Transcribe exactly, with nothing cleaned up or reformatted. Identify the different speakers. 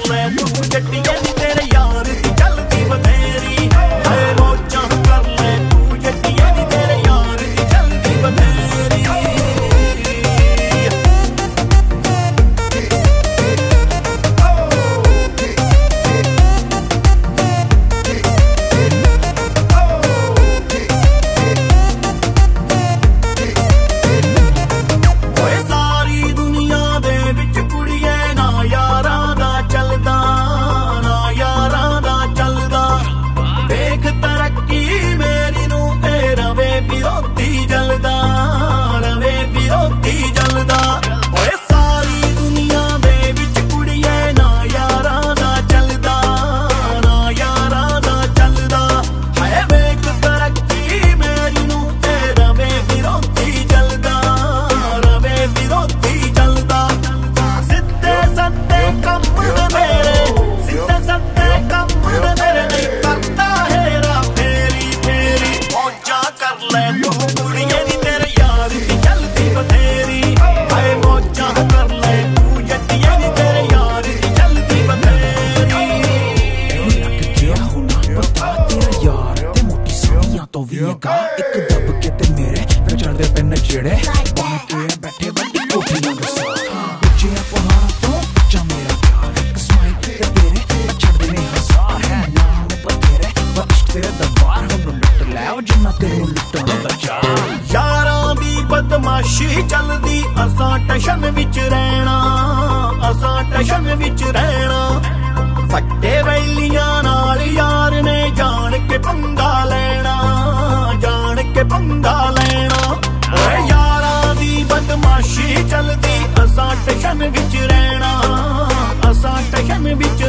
Speaker 1: ਲੈ ਤੂੰ ਜੱਟੀਏ ਨੀ ਤੇਰੇ ਯਾਰ ਦੀ ਚੱਲਦੀ ਬਥੇਰੀ ਹਾਏ ਮੌਜਾਂ ਕਰ ਲੈ ਤੂੰ ਜੱਟੀਏ ਨੀ ਤੇਰੇ ਯਾਰ ਦੀ ਚੱਲਦੀ ਬਥੇਰੀ ਇੱਕ ਦੱਬ ਕੇ ਤੇ ਮੇਰੇ ਫਿਰ ਚੜਦੇ ਪੈ ਨਚੇੜੇ ਬਣ ਕੇ ਬੈਠੇ ਵੱਡੀ ਕੋਠੀਆਂ ਦੇ ਸਾਹ ਉੱਚੀਆਂ ਪਹਾੜਾਂ ਤੋਂ ਉੱਚਾ ਮੇਰਾ ਪਿਆਰ ਇੱਕ ਸਮਾਈਲ ਤੇ ਤੇਰੇ ਛੱਡਦੇ ਨੇ ਹਜ਼ਾਰ ਹੈ ਨਾਮ ਬਤੇਰੇ ਪਰ ਇਸ਼ਕ ਤੇਰੇ ਦਰਬਾਰ ਹੁਣ ਲੁੱਟ ਲੈ ਉਹ ਜਿੰਨਾ ਤੈਨੂੰ ਲੁੱਟਣ ਦਾ ਚਾਹ ਯਾਰਾਂ ਦੀ ਬਦਮਾਸ਼ੀ ਚੱਲਦੀ ਅਸਾਂ ਟਸ਼ਨ ਵਿੱਚ ਰਹਿਣਾ ਅਸਾਂ ਟਸ਼ਨ ਵਿੱਚ ਰਹਿਣਾ ਵੱਡੇ ਵੈਲੀਆਂ ਨਾਲ ਯਾਰ ਨੇ ਜਾਣ ਕੇ ਪੰਗਾ ਲੈਣਾ ਜਾਣ ਕੇ ਪੰਗਾ ਲੈਣਾ ਓਏ ਯਾਰਾਂ ਦੀ ਬਦਮਾਸ਼ੀ ਚੱਲਦੀ ਅਸਾਂ ਟਸ਼ਨ ਵਿੱਚ ਰਹਿਣਾ ਅਸਾਂ ਟਸ਼ਨ ਵਿੱਚ